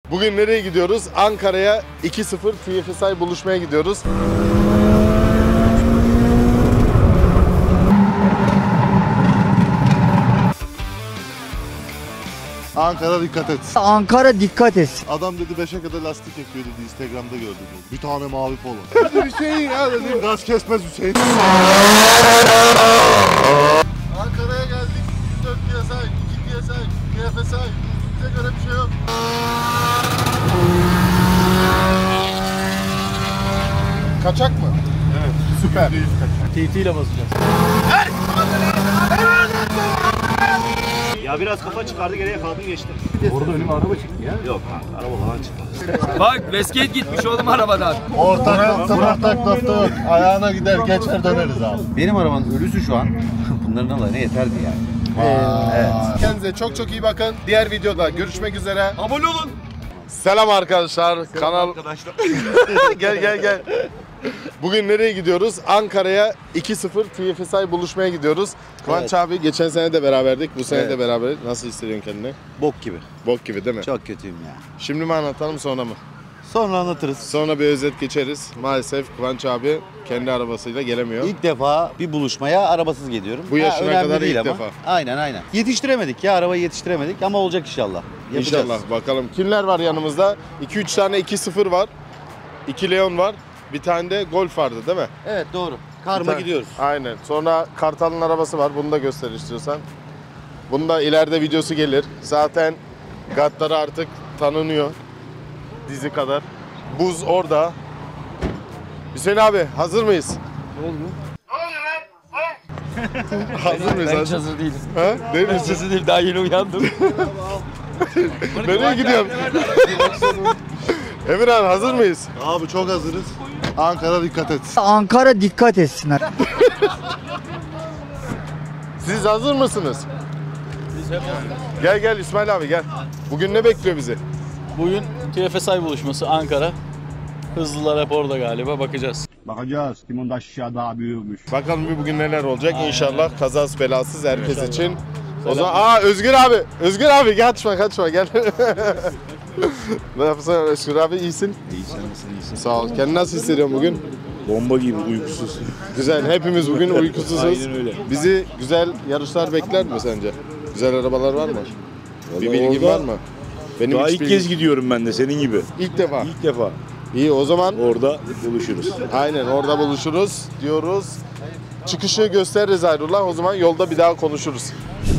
Bugün nereye gidiyoruz? Ankara'ya 2-0 TFSI buluşmaya gidiyoruz. Ankara dikkat et. Ankara dikkat et. Adam dedi 5'e kadar lastik yapıyor dedi, Instagram'da gördüm dedi. Bir tane mavi polo. Dedi Hüseyin ya dedim, gaz kesmez Hüseyin. Ankara'ya geldik. 4 PSI, 2 PSI, TFSI. Bize göre bir şey yok. Kaçak mı? Evet. Süper. TT ile basacağız. Ya biraz kafa çıkardı, geriye yakaladım geçtim. Orada önüme araba çıktı ya. Yok araba falan çıktı. Bak Westgate gitmiş oğlum arabadan. Ortadan tırnak nokta ayağına gider geçer döneriz abi. Benim arabanın ölüsü şu an. Bunların alanı yeterdi yani. Evet. Kendinize çok iyi bakın. Diğer videoda görüşmek üzere. Abone olun. Selam arkadaşlar. Kanal Arkadaşlar. gel. Bugün nereye gidiyoruz? Ankara'ya 2-0 TFSI buluşmaya gidiyoruz. Kıvanç abi geçen sene de beraberdik. Bu sene de beraberiz. Nasıl hissediyorsun kendini? Bok gibi. Bok gibi değil mi? Çok kötüyüm ya. Şimdi mi anlatalım sonra mı? Sonra anlatırız. Sonra bir özet geçeriz. Maalesef Kıvanç abi kendi arabasıyla gelemiyor. İlk defa bir buluşmaya arabasız geliyorum. Bu yaşına önemli kadar değil ilk ama. defa. Aynen. Yetiştiremedik ya, arabayı yetiştiremedik ama olacak inşallah. Yapacağız. İnşallah bakalım. Kimler var yanımızda? 2-3 tane 2-0 var. 2 Leon var. Bir tane de Golf vardı değil mi? Evet doğru. Karma gidiyoruz. Aynen. Sonra Kartal'ın arabası var. Bunu da göster istiyorsan. Bunun da ileride videosu gelir. Zaten Gattar'ı artık tanınıyor. Dizi kadar. Buz orada. Hüseyin abi hazır mıyız? Ne oluyor? Hazır mıyız? Ben hiç hazır değilim. Ha? Değil Ben misin? hazır değilim. Daha yeni uyandım. Nereye gidiyorum? Emirhan hazır mıyız? Abi çok hazırız. Ankara dikkat et. Ankara dikkat etsinler. Siz hazır mısınız? Gel İsmail abi gel. Bugün ne bekliyor bizi? Bugün TFSI buluşması Ankara. Hızlılar hep orada galiba, bakacağız. Bakacağız. Kimin aşağı daha büyükmüş. Bakalım bir bugün neler olacak. İnşallah kazasız belasız herkes için. O zaman Özgür abi gel kaçma gel. Ne yapıyorsun Özgür abi, iyisin? İyisin. Sağ ol. Kendini nasıl hissediyorsun bugün? Bomba gibi uykusuz. Güzel. Hepimiz bugün uykusuzuz. Aynen öyle. Bizi güzel yarışlar bekler mi sence? Güzel arabalar var mı? Bir Vallahi bilgin orada var mı? Benim Daha hiç ilk bilgim- kez gidiyorum ben de senin gibi. İlk defa. İlk defa. İyi o zaman Orada buluşuruz. aynen orada buluşuruz diyoruz. Çıkışı gösteririz Ayrullah. O zaman yolda bir daha konuşuruz.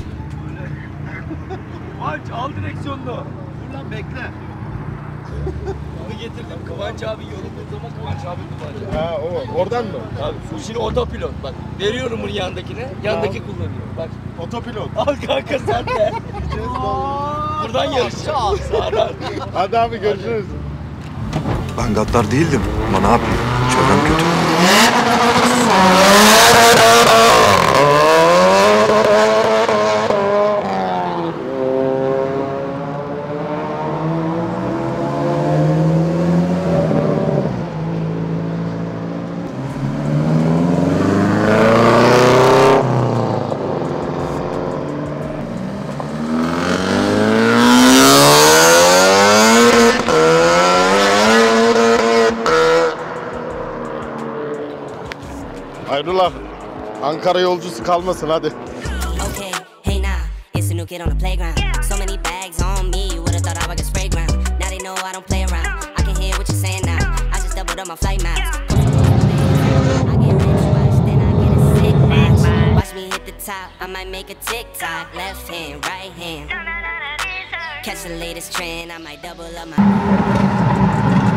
Kıvanç al direksiyonunu. Dur lan bekle. Bunu getirdim Kıvanç abi yolunda zaman Kıvanç abi kullanacak. Ha oradan mı? Abi şimdi otopilot bak. Veriyorum bunu yandakine. Yandaki kullanıyor. Bak Otopilot. al kanka sen de. Buradan yarışacağız. Sağdan. Hadi abi görüşürüz. Ben gaddar değildim ama ne yapayım? Çevrem kötü. Ayrullah. Ankara yolcusu kalmasın hadi. Okay, hey now, it's a new kid on the playground. So many bags on me, you would've thought I was a spray ground. Now they know I don't play around. I can hear what you're saying now. I just doubled up my flight miles. I get rich watch, then I get a sick watch. Watch me hit the top, I might make a TikTok. Left hand, right hand. Catch the latest trend, I might double up my.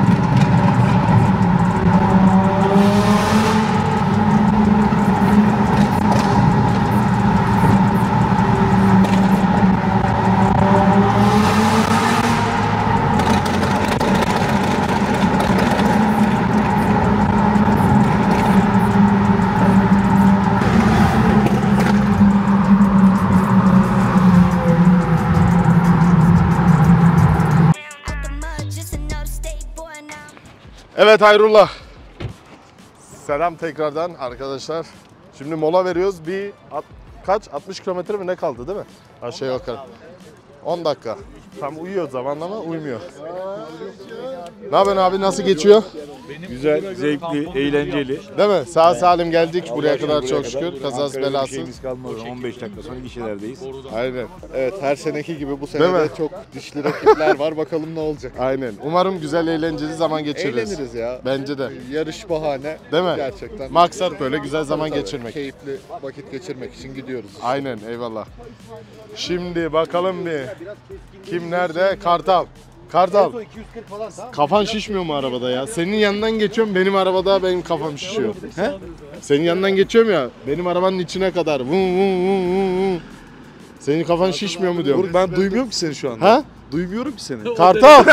Evet Hayrullah. Selam tekrardan arkadaşlar. Şimdi mola veriyoruz. Kaç? 60 kilometre mi ne kaldı değil mi? Aşağı yukarı. 10 dakika. Tam uyuyor zamanlama uymuyor. Ne yapıyorsun abi, nasıl geçiyor? Güzel, zevkli, eğlenceli. Değil mi? Sağ salim geldik buraya kadar Buraya çok kadar. şükür. Kazası Ankara'da bir belasız. şeyimiz kalmadı. 15 dakika sonra gişelerdeyiz. Aynen. Evet, her seneki gibi bu Değil sene mi? de çok dişli rakipler var. Bakalım ne olacak. Aynen. Umarım güzel eğlenceli zaman geçiririz. Eğleniriz ya. Bence de. Yarış bahane. Değil mi? Gerçekten. Maksat böyle güzel zaman Tabii, geçirmek. Keyifli vakit geçirmek için gidiyoruz. Aynen, eyvallah. Şimdi bakalım bir. Kim nerede? Kartal. Kartal. Kafan şişmiyor mu arabada ya? Senin yanından geçiyorum, benim arabada benim kafam şişiyor. He? Senin yanından geçiyorum ya, benim arabanın içine kadar. Vun vun vun vun vun. Senin kafan şişmiyor mu diyorum. Ben duymuyorum ki seni şu anda. Ha? Duymuyorum ki seni. Kartal.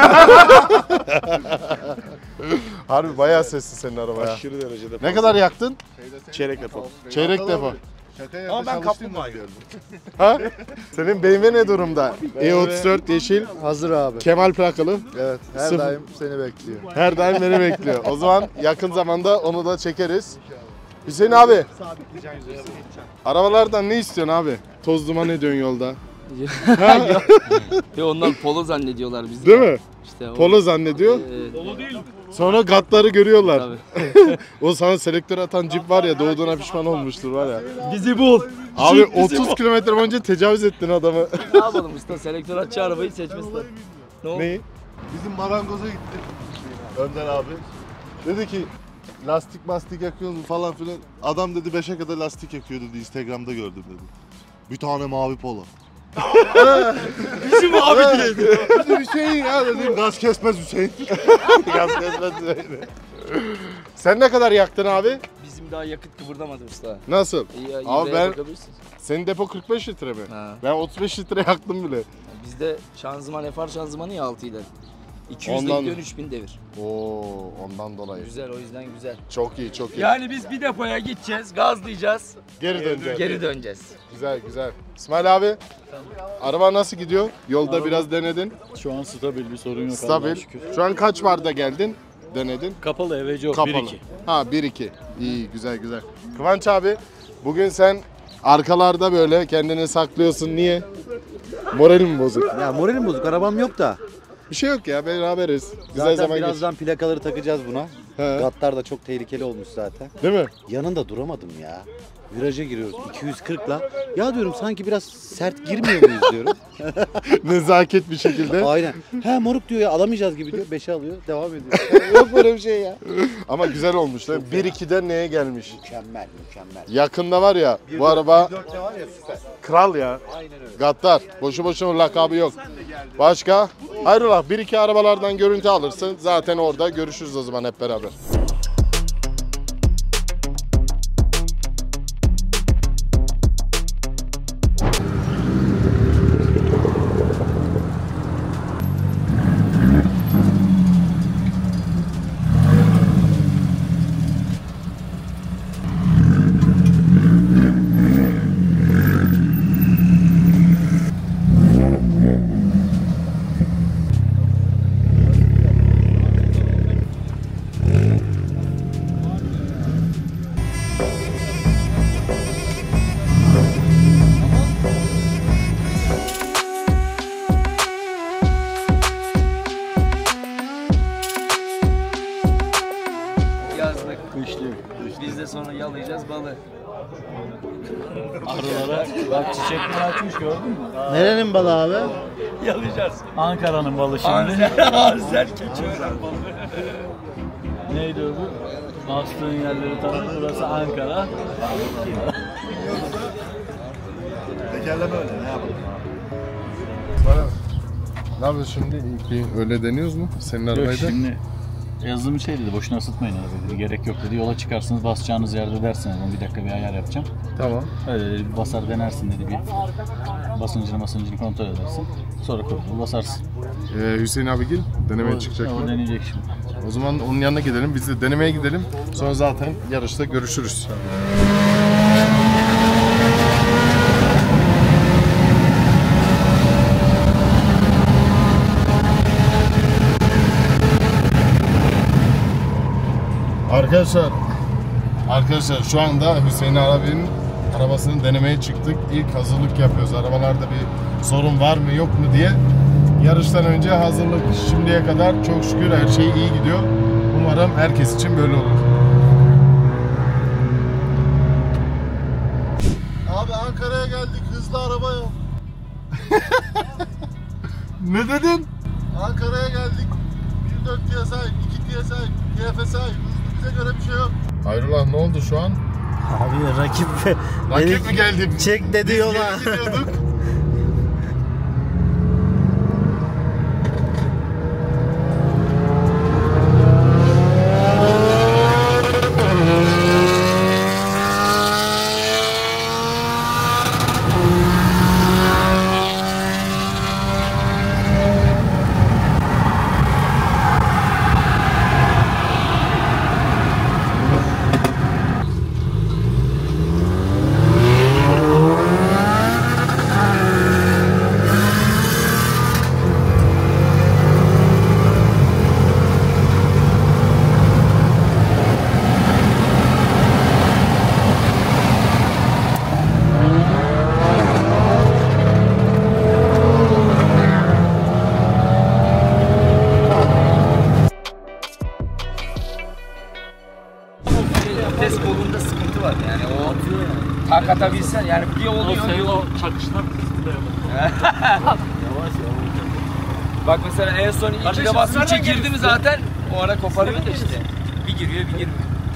Harbi bayağı sesli senin araba ya. Aşırı derecede. Ne kadar yaktın? Çeyrek defa. Çeyrek defa. Ama ben kaplumbağa gördüm. Ha? Senin BMW ne durumda? E34 yeşil, Hazır abi. Kemal plakalı. Evet, her Sıfır. daim seni bekliyor. Her daim beni bekliyor. O zaman yakın zamanda onu da çekeriz. Hüseyin abi. Arabalardan ne istiyorsun abi? Toz duman ediyorsun yolda. Ve onlar polo zannediyorlar bizi. Değil mi? İşte o. Polo zannediyor. Sonra gatları görüyorlar. Tabii. O sana selektör atan cip var ya, doğduğuna pişman olmuştur var ya. Bizi bul. Abi 30 kilometre boyunca tecavüz ettin adamı. Ne yapalım usta, selektör açı arabayı seçmesinden. Ne oldu? Neyi? Bizim marangoza gittik. Önder abi. Dedi ki lastik yakıyoruz mu falan filan. Adam dedi 5'e kadar lastik yakıyor dedi. Instagram'da gördüm dedi. Bir tane mavi polo. Bizim abi direkt. Bizim Hüseyin ya dedim. Gaz kesmez Hüseyin. Gaz kesmez Hüseyin. Sen ne kadar yaktın abi? Bizim daha yakıt kıvırdamadı usta. Nasıl? İyi, Abi ben, bakabilirsiniz. senin depo 45 litre mi? Ha. Ben 35 litre yaktım bile. Bizde şanzıman FR şanzımanı ya 6 ile. 200 Ondan- ile gidiyorsun 3000 devir. Oo, ondan dolayı. Güzel, o yüzden güzel. Çok iyi, çok iyi. Yani biz bir depoya gideceğiz, gazlayacağız, Geri döneceğiz. geri döneceğiz. Güzel, güzel. İsmail abi, araba nasıl gidiyor? Yolda biraz denedin. Şu an stabil, bir sorun yok. Allah'a Stabil. şükür. Şu an kaç barda geldin? Denedin. Kapalı, eveci yok. Kapalı. 1-2. Ha 1-2. İyi, güzel güzel. Kıvanç abi, bugün sen arkalarda böyle kendini saklıyorsun. Niye? Moralin mi bozuk? Ya moralim bozuk, arabam yok da. Bir şey yok ya, beraberiz. Güzel Zaten zaman birazdan plakaları takacağız buna. He. Gatlar da çok tehlikeli olmuş zaten. Değil mi? Yanında duramadım ya. Viraja giriyoruz 240'la. Ya diyorum sanki biraz sert girmiyor muyuz diyorum. Nezaket bir şekilde. Aynen. He moruk diyor ya, alamayacağız gibi diyor. 5'e alıyor, devam ediyor. Yok böyle bir şey ya. Ama güzel olmuş. 1-2'den neye gelmiş? Mükemmel, mükemmel. Yakında var ya, bu araba 4'te var ya süper. kral ya. Aynen öyle. Gattar. Boşu boşuna lakabı yok. Başka? Hayrola, 1-2 arabalardan görüntü alırsın. Zaten orada görüşürüz o zaman hep beraber. Yazlık, kışlık. Biz de sonra yalayacağız balı. Arılara bak, çiçekler açmış, gördün mü? Nerenin balı abi? Yalayacağız. Ankara'nın balı şimdi. Azer keçiören balı. Neydi öbür? Bastığın yerleri tanı. Burası Ankara. Tekerleme öyle ne yapalım? Ne yapıyorsun şimdi? İlk bir öyle deniyoruz mu? Senin Yok, arabayı da. şimdi yazılım şey dedi, boşuna ısıtmayın arabayı dedi. Gerek yok dedi. Yola çıkarsınız, basacağınız yerde dersiniz. Bir dakika bir ayar yapacağım. Tamam. Öyle dedi, bir basar denersin dedi. Bir basıncını kontrol edersin. Sonra kurtulur basarsın. Hüseyin abi gel. Denemeye çıkacak O mı? deneyecek şimdi. O zaman onun yanına gidelim. Biz de denemeye gidelim. Sonra zaten yarışta görüşürüz. Arkadaşlar şu anda Hüseyin abinin arabasını denemeye çıktık. İlk hazırlık yapıyoruz. Arabalarda bir sorun var mı yok mu diye. Yarıştan önce hazırlık. Şimdiye kadar çok şükür her şey iyi gidiyor. Umarım herkes için böyle olur. Abi Ankara'ya geldik, hızlı araba yok. Ne dedin? Ankara'ya geldik. 1.4 sahip, 2 sahip, TF'e sahip. Bize göre bir şey yok. Hayrola ne oldu şu an? Abi Rakip mi geldi? Çek dedi yola. Geri gidiyorduk. Vites kolunda sıkıntı var yani o tak atabilsen yani bir oluyor. O çakışlar Bak mesela en son 2'de basınca girdi mi zaten o ara koparıyor da işte. Bir giriyor bir girmiyor.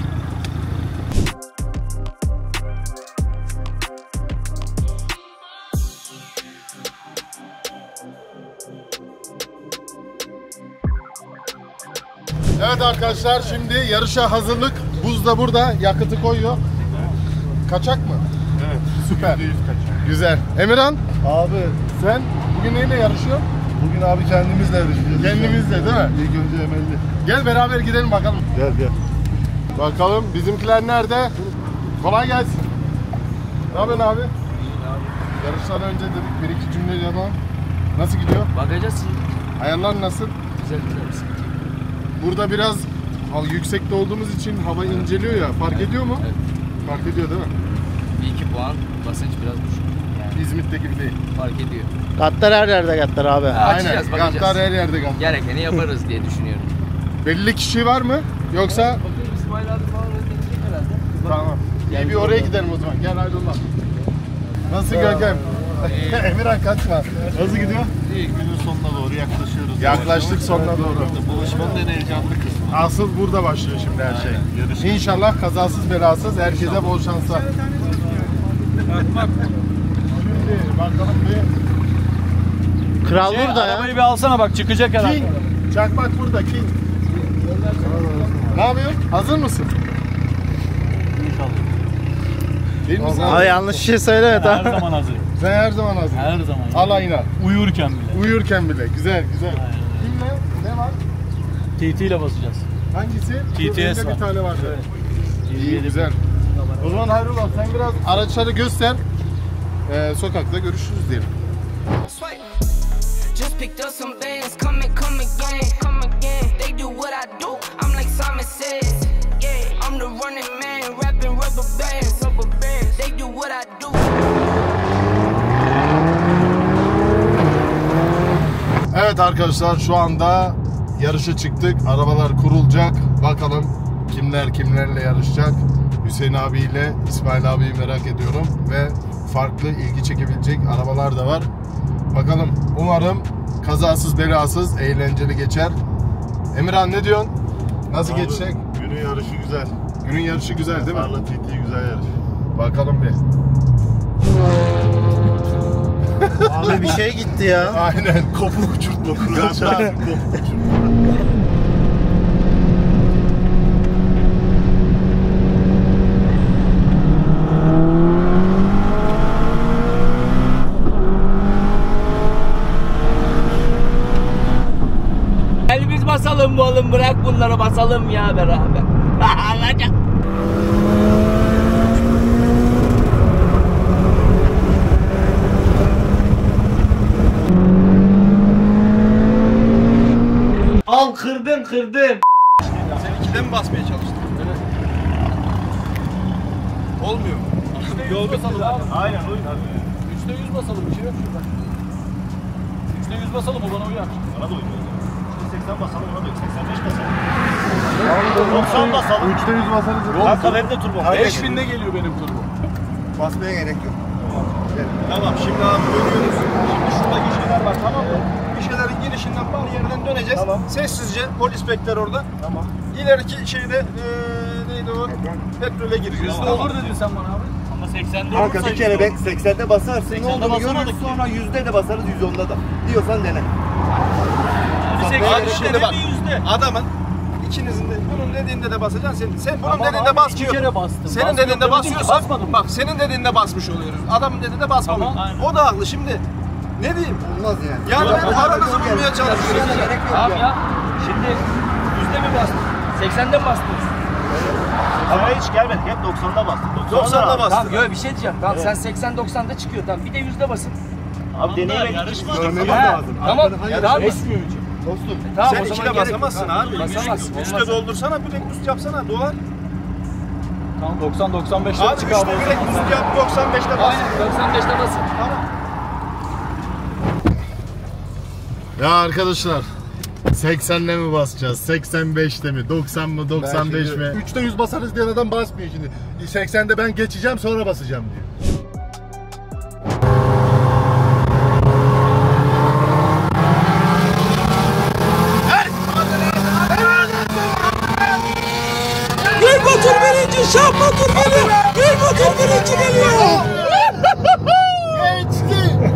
Evet arkadaşlar şimdi yarışa hazırlık. Buz da burada. Yakıtı koyuyor. Kaçak mı? Evet. Süper. Güzel. Emirhan Abi sen bugün neyle yarışıyorsun? bugün abi kendimizle yarışacağız. Kendimizle değil mi? İlk önce Emelli. Gel beraber gidelim bakalım. Gel gel. Bakalım bizimkiler nerede? Kolay gelsin. Ne yapıyorsun abi? Yarıştan önce dedik bir iki cümle yapalım. Nasıl gidiyor? Bakacağız. Ayarlar nasıl? Güzel güzel. Burada biraz yüksekte olduğumuz için hava inceliyor ya. Fark ediyor mu? Evet. Fark ediyor değil mi? Bir iki puan basınç biraz düşük. Yani İzmit'te gibi değil. fark ediyor. Gattar her yerde gattar abi. Açacağız, bakacağız. Gattar her yerde gattar. Gerekeni yaparız diye düşünüyorum. Belli kişi var mı? Yoksa? Bakıyorum İsmail abi falan ödeyecek herhalde. Tamam. İyi bir oraya gidelim o zaman. Gel Aydınlar. Nasıl Görkem? Emirhan kaçma. Nasıl gidiyor? İyi, günün sonuna doğru yaklaşıyoruz. Yaklaştık sonuna doğru. Buluşmanın en heyecanlı kısmı. Asıl burada başlıyor şimdi her şey. İnşallah kazasız belasız herkese bol şanslar. Şimdi bakalım bir Kral burada ya. Arabayı bir alsana bak çıkacak herhalde. King. Çakmak burada King. Ne yapıyorsun? Hazır mısın? Değil misin? Abi yanlış bir şey söyleme Her tamam. zaman hazır. Sen her zaman hazır. Her zaman. Alayına. Uyurken bile. Uyurken bile. Güzel güzel. Kimle? Ne var? TT ile basacağız. Hangisi? TTS Elinde var. bir tane vardı. İyi güzel. O zaman Hayrullah sen biraz araçları göster. Sokakta görüşürüz diyelim. Just picked up some bands, come again. They do what I do, I'm like Simon says. Yeah, I'm the running man, rapping rubber bands. They do what I do. Evet arkadaşlar şu anda yarışa çıktık. Arabalar kurulacak. Bakalım kimler kimlerle yarışacak. Hüseyin abiyle İsmail abiyi merak ediyorum. Ve farklı ilgi çekebilecek arabalar da var. Bakalım umarım kazasız belasız eğlenceli geçer. Emirhan ne diyorsun? Nasıl Abi, geçecek? Günün yarışı güzel. Günün yarışı güzel değil mi? Parla TT güzel yarış. Bakalım bir. Abi bir şey gitti ya. Aynen. Kopuk uçurtma kuracağız. Kopuk uçurtma. Gel biz basalım bu oğlum bırak bunları basalım ya beraber. Alacak. Al kırdım. Sen 2'den mi basmaya çalıştın? Olmuyor. Yol basalım. Aynen oyun abi. 3'te 100 basalım. Bir şey yok şurada. %100 basalım o bana uyar. Bana da uymuyor. Şimdi 80 basalım ona da 85 basalım. 90 basalım. 3'te 100 basarız. Kanka benim de turbo. 5000'de geliyor benim turbo. Basmaya gerek yok. Tamam şimdi abi dönüyoruz. Şimdi şurada gişeler var tamam mı? Gişelerin girişinden bariyerden döneceğiz. Tamam. Sessizce polis bekler orada. Tamam. İleriki şeyde neydi o? Petrole gireceğiz. Hızlı olur dedin sen bana abi. Ama 80'de Kanka bir kere 80'de basarsın. Ne 80'de olduğunu görürüz basamadık. sonra %de basarız 110'da da. Diyorsan dene. Hadi şimdi bak. Adamın ikinizin de bunun dediğinde de basacaksın. Sen bunun dediğinde basmıyor. 2 kere bastım. Senin dediğinde basıyorsan basmadım. bak senin dediğinde basmış oluyoruz. Adamın dediğinde basmıyor. Tamam, aynen. O da haklı şimdi. Ne diyeyim? Olmaz yani. Yani ben aranızı bulmaya çalışıyorum. Abi ya şimdi yüzde mi bastın? 80'de mi bastınız? Ama hiç gelmedik. Hep 90'da bastık. 90'da bastın. Tamam bir şey diyeceğim. Tamam sen 80-90'da çıkıyor. Tamam bir de yüzde basın. Abi deneyemedik. Görmemiz Ha, lazım. tamam. Tamam. Resmiyor hiç. Dostum. Tamam Sen o içine zaman gerek yok. basamazsın abi. Basamazsın. Üste doldursana bir de boost yapsana dolar. Tamam 90-95'te Abi çık üstte abi. bir de boost yap 95'te bas. Aynen 95'te basın. Tamam. Ya arkadaşlar 80'le mi basacağız? 85'te mi? 90 mı? 95 mi? 3'te 100 basarız diyen adam basmıyor şimdi. 80'de ben geçeceğim sonra basacağım diyor. Bir motor birinci, şah motor geliyor. Bir motor birinci geliyor. Geçti.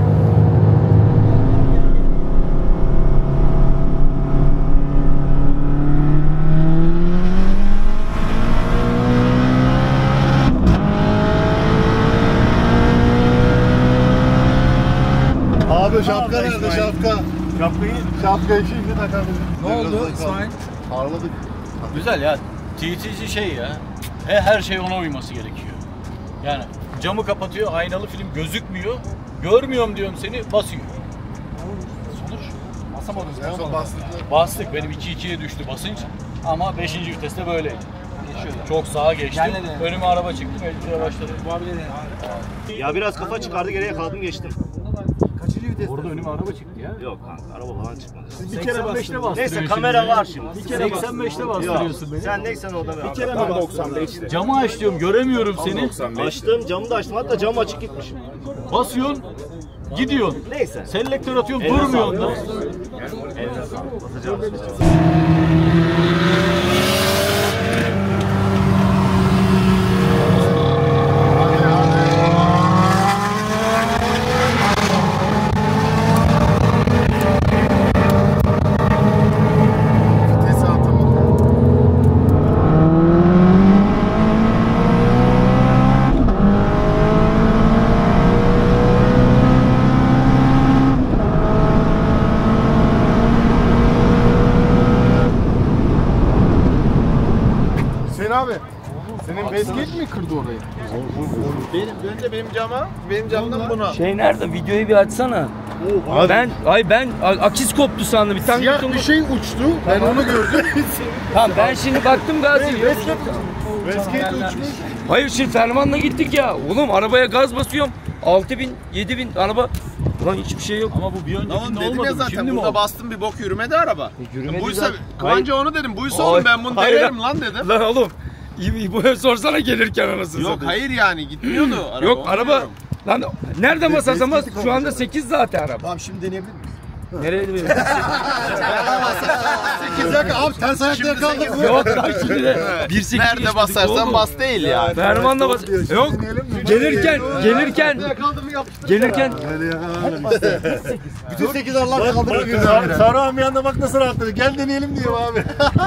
Abi şapka nerede şapka? Şapkayı şimdi takabiliriz. Ne oldu İsmail? Parladık. Güzel ya. TTC şey ya. Her şey ona uyması gerekiyor. Yani camı kapatıyor, aynalı film gözükmüyor. Görmüyorum diyorum seni, basıyor. Sonuç basamadınız. En bastık. Bastık, benim 2-2'ye düştü basınç. Ama 5. viteste böyleydi. Geçiyorlar. Çok sağa geçtim. Gel dedi. Önüme araba çıktı, mecbur başladı. Bu abi de Ya biraz kafa çıkardı geriye kaldım geçtim. Kaçıncı vites? Orada önüme araba çıktı ya. Yok kanka araba falan çıkmadı. Bir kere 85'te bastırıyorsun. Neyse kamera var şimdi. Bir kere 85'te bastırıyorsun beni. Sen neysen orada bir kere mi 95'te? Camı aç diyorum, göremiyorum seni. Açtım camı da açtım hatta cam açık gitmiş. Basıyorsun, gidiyorsun. Neyse. Selektör atıyorum, Eline durmuyorsun da. Eline sağlık. Basacağım. Vitesi atamadım. Hüseyin abi, senin Westgate mi kırdı orayı? Benim cama, benim camdan buna. Şey nerede? Videoyu bir açsana. Ben akis koptu sandım. Bir tane Siyah bir şey uçtu, ben onu gördüm. Tamam ben şimdi baktım Gazi. Westgate uçmuş. Hayır şimdi Ferman'la gittik ya. Oğlum arabaya gaz basıyorum. 6000, 7000 araba. Ulan hiçbir şey yok. Ama bu bir Tamam öncekinde dedim olmadı. ya bu. zaten Şimdi mi burada oldu? bastım bir bok yürümedi araba. Yürümedi Buysa zaten. Kıvanç'a onu dedim. Buysa oğlum ben bunu Hayır. denerim lan dedim. Lan oğlum. İyi sorsana gelirken anasını Yok satayım. hayır yani gitmiyordu araba. Yok onu araba. diyorum. Lan nerede basarsan bas. Şu anda 8 zaten araba. Tamam şimdi deneyebilir miyiz? Nereye gidiyor? 8 dakika abi ters ayakta kaldık. Yok lan şimdi de 1.8 Nerede basarsan bas değil yani. Ferman'la bas. Yok. Gelirken Bütün 8 Allah kaldırıyor birden. Saruhan bir anda bak nasıl rahatladı. Gel deneyelim diyor abi.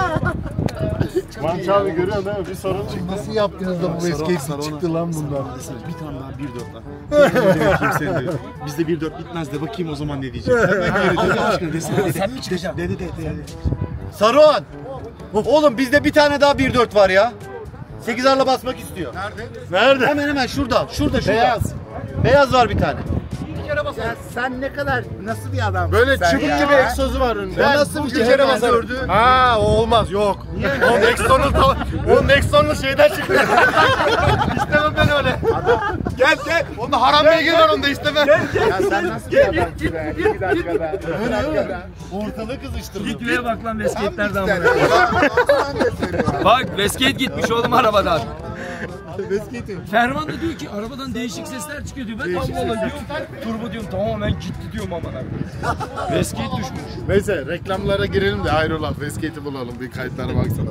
Manç abi görüyorsun değil mi? Bir sorun çıktı. Nasıl yaptınız da bu Westgate çıktı lan bundan? Bir tane daha 1.4 lan. Bizde 1.4 bitmez de bakayım o zaman ne diyecek. Allah aşkına desene. Sen mi çıkacaksın? De. Saruhan! Oğlum bizde bir tane daha 1.4 var ya. 8'arla basmak istiyor. Nerede? Hemen şurada. Şurada. Beyaz. Beyaz var bir tane. Sen ne kadar nasıl bir adam? Böyle çubuk gibi egzozu var önünde. Ben nasıl bir kere basarım? Ha o olmaz yok. O Nexon'un şeyden çıktı. İstemem ben öyle. Gel gel. Onda haram beygir var onda istemem. Gel gel. Ya sen nasıl bir adamsın be? 2 dakikada. Ortalığı kızıştırdın. Gitmeye bak lan Vesketlerden buraya. Bak Vesket gitmiş oğlum arabadan. Ferman da diyor ki arabadan değişik sesler çıkıyor diyor. Ben Allah Allah diyorum. Turbo diyorum tamamen gitti diyorum aman abi. Vesket düşmüş. Neyse reklamlara girelim de hayrola Vescape'i bulalım bir kayıtlara baksana.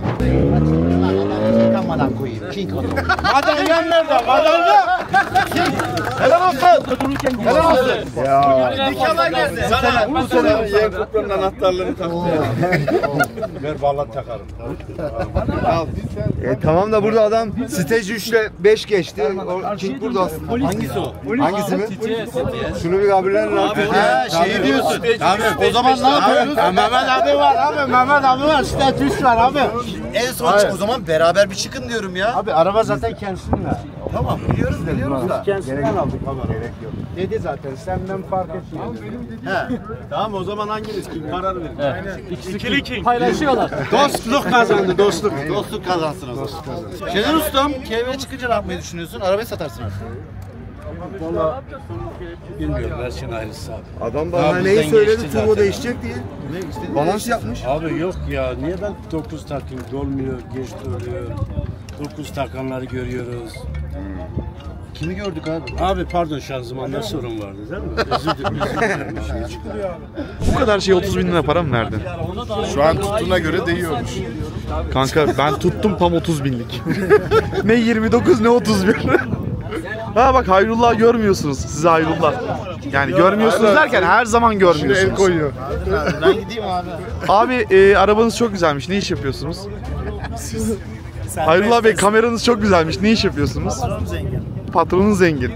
Madalyan nerede? Madalyan. Helal olsun. Helal olsun. Ya. Nikahlar nerede? Sana bu sene yeni kupranın anahtarlarını taktı. Ver bağlat takarım. Tamam da burada adam stage 3 ile 5 geçti. O King burada aslında. Hangisi o? Hangisi mi? Şunu bir kabullenin abi. Şeyi diyorsun. Abi o zaman ne yapıyoruz? Mehmet abi var abi. Mehmet abi var. Stage 3 var abi. En son o zaman beraber bir çıkın diyorum ya. Abi araba zaten kendisinin ya. Tamam biliyoruz da. Kendisinden aldık ama gerek yok. Dedi zaten senden fark etmiyor. He. Tamam o zaman hanginiz kim karar verin. İkili king. Paylaşıyorlar. Dostluk kazandı dostluk. Dostluk kazansın o zaman. Şener Ustam, KV çıkınca ne yapmayı düşünüyorsun? Arabayı satarsın artık. Bilmiyorum her şeyin ayrısı abi. Adam bana neyi söyledi? Turbo değişecek diye. Balans yapmış. Abi yok ya niye ben 9 takayım dolmuyor geç oluyor. 9 takanları görüyoruz. Kimi gördük abi? Abi pardon şanzımanda sorun vardı değil mi? Özür dilerim. Bu kadar şey 30 bin lira para mı verdin? Şu an tuttuğuna göre değiyormuş. Kanka ben tuttum tam 30 binlik. Ne 29 ne 30 bin. Ha bak Hayrullah görmüyorsunuz. Size Hayrullah. Yani görmüyorsunuz derken her zaman görmüyorsunuz. El koyuyor. Ben gideyim abi. Abi arabanız çok güzelmiş. Ne iş yapıyorsunuz? Hayrullah Bey kameranız çok güzelmiş. Ne iş yapıyorsunuz? Patronun zengin.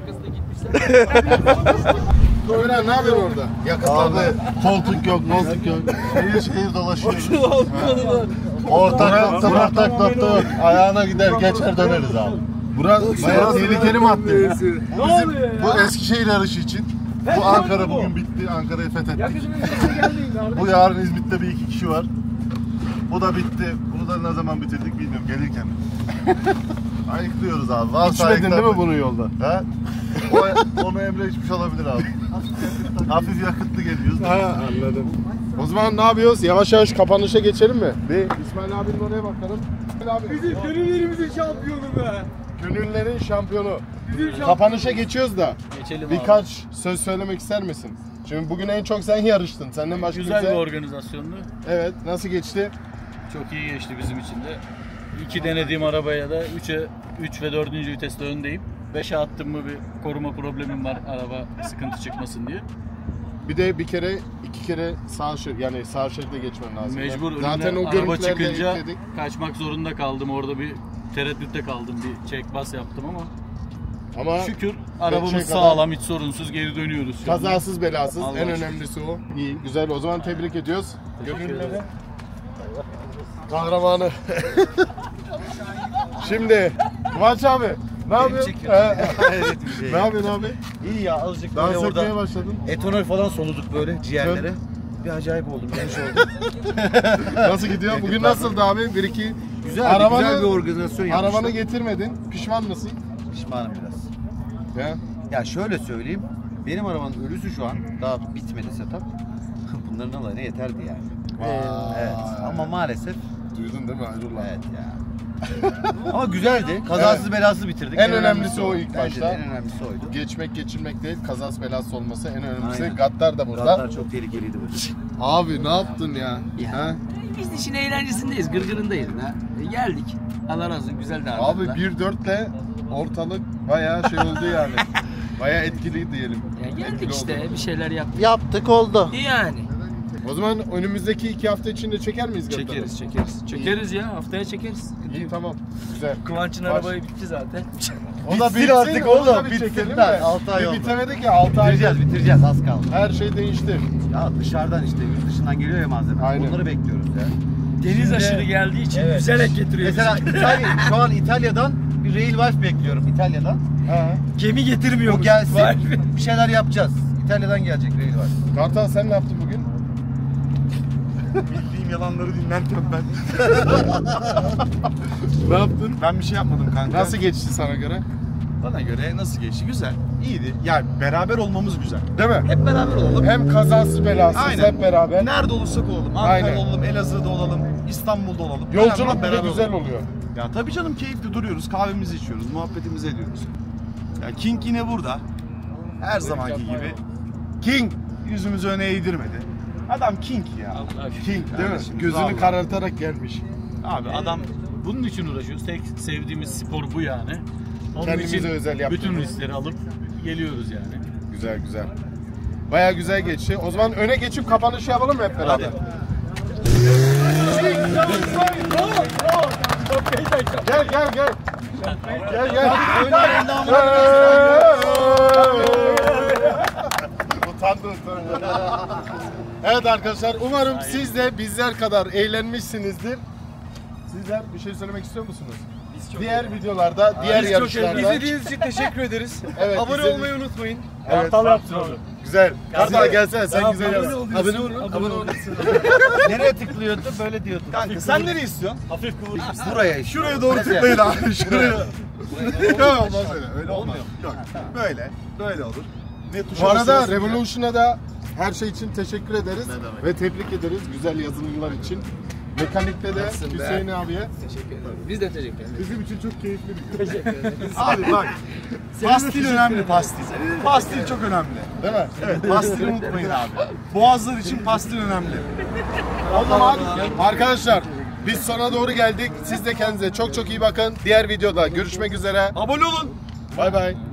Ömer ne yapıyorsun orada? Abi koltuk yok, moltuk yok. Şehir dolaşıyoruz. Ortak nokta yok. Ayağına gider geçer döneriz abi. Burası bayağı tehlikeli madde. Bu Eskişehir yarışı için. Bu Ankara bugün bitti. Ankara'yı fethettik. Bu yarın İzmit'te bir iki kişi var. Bu da bitti. Bunu da ne zaman bitirdik bilmiyorum gelirken. Ayıklıyoruz abi. İçmedin değil mi bunu yolda? He? Onu Emre içmiş olabilir abi. Hafif yakıtlı geliyoruz. Ha, anladım. O zaman ne yapıyoruz? Yavaş yavaş kapanışa geçelim mi? Bir İsmail abinin oraya bakalım. Abi. Bizim gönüllerimizin şampiyonu be. Gönüllerin şampiyonu. Kapanışa geçiyoruz da. Geçelim Birkaç söz söylemek ister misin? Şimdi bugün en çok sen yarıştın. Senden başka Güzel kimse... bir organizasyondu. Evet. Nasıl geçti? Çok iyi geçti bizim için de. 2 denediğim arabaya da 3 ve 4. viteste öndeyim. 5'e attım mı bir koruma problemim var araba sıkıntı çıkmasın diye. Bir de iki kere sağ şeride geçmen lazım. Mecbur zaten o araba görüntülerde çıkınca ekledik. kaçmak zorunda kaldım. Orada bir tereddütte kaldım. Bir check bas yaptım ama şükür arabamız sağlam, hiç sorunsuz geri dönüyoruz. Kazasız belasız. Allah en aşkına. önemlisi o. İyi, güzel. O zaman tebrik ediyoruz. Gönülleri. Kahramanı. Şimdi Kıvanç abi ne yapıyorsun? Ne yapıyorsun abi? İyi ya azıcık Dans böyle etmeye orada başladın. etanol falan soluduk böyle ciğerlere. Bir acayip oldum, genç oldum. Nasıl gidiyor? Bugün nasıldı abi? 1-2 Güzel bir organizasyon yapmışlar. Arabanı getirmedin. Pişman mısın? Pişmanım biraz. Ya. Ya şöyle söyleyeyim, benim arabanın ölüsü şu an daha bitmedi setup. Bunların alayına yeterdi yani. Evet ama maalesef. Duydun değil mi Hayrullah? Evet ya. Ama güzeldi. Kazasız belasız bitirdik. En önemlisi o ilk Bence başta. de en önemlisi oydu. Geçirmek değil, kazası belası olması en önemlisi. Aynen. Gattar da burada. Gattar çok tehlikeliydi bu. Abi ne yaptın ya? Ha? Biz işin eğlencesindeyiz, gırgırındayız da. Geldik. Allah razı olsun, güzel de Abi 1.4'le ortalık bayağı şey oldu yani. Bayağı etkili diyelim. Ya geldik Etkili işte, oldu. bir şeyler yaptık. Yaptık oldu. Yani. O zaman önümüzdeki 2 hafta içinde çeker miyiz Gattar'ı? Çekeriz. Çekeriz ya, haftaya çekeriz. İyi tamam. Güzel. Kıvanç'ın arabayı bitti zaten. O da Bitsin artık onu da oğlum, bir bitsin çekelim lan. de. 6 ay Bir oldu. bitemedik ya 6 ay. Bitireceğiz az kaldı. Her şey değişti. Ya dışarıdan işte yurt dışından geliyor ya malzeme. Aynen. Onları bekliyoruz ya. Deniz aşırı geldiği için güzel ek getiriyor. Mesela şu an İtalya'dan bir Railwolf bekliyorum İtalya'dan. Ha. Gemi getirmiyor. O gelsin. Bir şeyler yapacağız. İtalya'dan gelecek Railwolf. Kartal sen ne yaptın bugün? Bildiğim yalanları dinlerken ben. Ne yaptın? Ben bir şey yapmadım kanka. Nasıl geçti sana göre? Bana göre nasıl geçti? Güzel, iyiydi. Yani beraber olmamız güzel. Değil mi? Hep beraber olalım. Hem kazasız belasız Aynen. hep beraber. Nerede olursak olalım. Aynen. Ankara'da olalım, Elazığ'da olalım, İstanbul'da olalım. Yolculuk Önemli bile beraber güzel olalım. oluyor. Ya tabii canım, keyifli duruyoruz, kahvemizi içiyoruz, muhabbetimizi ediyoruz. Ya King yine burada. Her zamanki gibi. King yüzümüzü öne eğdirmedi. Adam King ya. King değil mi? Gözünü Vallahi. karartarak gelmiş. Abi adam bunun için uğraşıyoruz. Tek sevdiğimiz spor bu yani. Onun Kendimize için özel yaptık. bütün riskleri alıp geliyoruz yani. Güzel güzel. Baya güzel geçti. O zaman öne geçip kapanışı yapalım mı hep beraber? Gel gel gel. Gel gel. Utandı utandı. Evet arkadaşlar, umarım siz de bizler kadar eğlenmişsinizdir. Sizler bir şey söylemek istiyor musunuz? Diğer videolarda, diğer yarışlarda. İzlediğiniz için teşekkür ederiz. Evet, Abone izlediğiniz- olmayı unutmayın. Evet. Kartal yapsın onu. Güzel. Kartal gelsene, sen güzel yap. Abone olun. Abone olun. Nereye tıklıyordu? Böyle diyordu. Kanka sen nereye istiyorsun? Hafif kıvır. Buraya işte. Şuraya doğru tıklayın abi. Şuraya. Yok olmaz öyle. Öyle olmaz. Yok. Böyle. Böyle olur. Ne tuşa Bu arada basıyorsun ya? Revolution'a da her şey için teşekkür ederiz ve tebrik ederiz güzel yazılımlar için. Mekanikte de Hüseyin abiye. Biz de teşekkür ederiz. Bizim için çok keyifli bir Abi bak. Pastil önemli, pastil. Pastil çok önemli. değil mi? Evet, pastili unutmayın abi. Boğazlar için pastil önemli. O zaman arkadaşlar biz sona doğru geldik. Siz de kendinize çok çok iyi bakın. Diğer videoda görüşmek üzere. Abone olun. Bay bay.